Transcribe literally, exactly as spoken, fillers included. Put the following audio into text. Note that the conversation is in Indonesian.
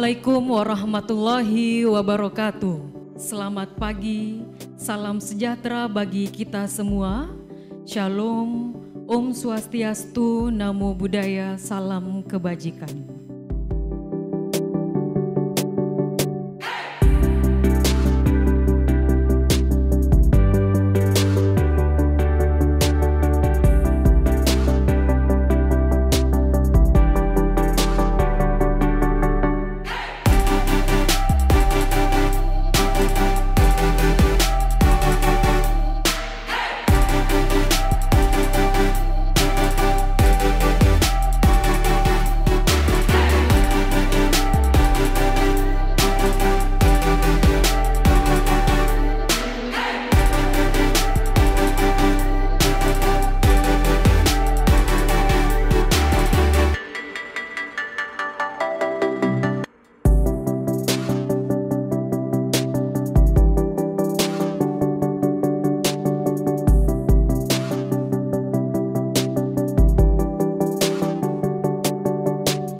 Assalamualaikum warahmatullahi wabarakatuh. Selamat pagi, salam sejahtera bagi kita semua. Shalom, Om Swastiastu, Namo Buddhaya, salam kebajikan.